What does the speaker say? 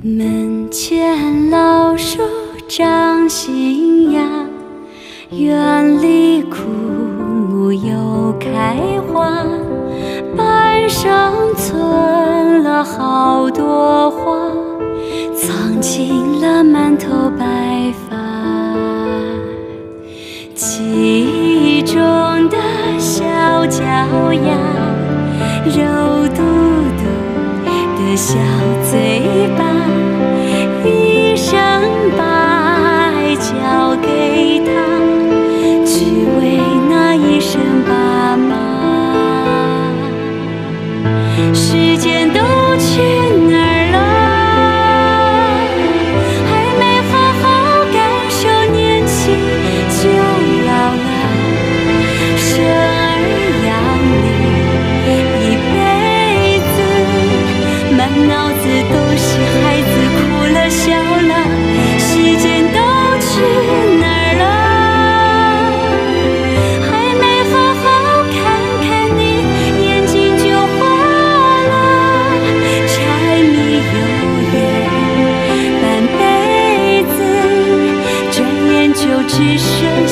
门前老树长新芽，园里枯木又开花，板上存了好多花，藏进了满头白发。记忆中的小脚丫，肉嘟嘟的小嘴巴，一声白交给他，只为那一声爸妈。时间都去哪儿了？还没好好感受年轻就老了。生儿养女一辈子，满脑子都是孩子哭了笑了。时间都去哪儿了？还没好好看看你，眼睛就花了。柴米油盐半辈子，转眼就只剩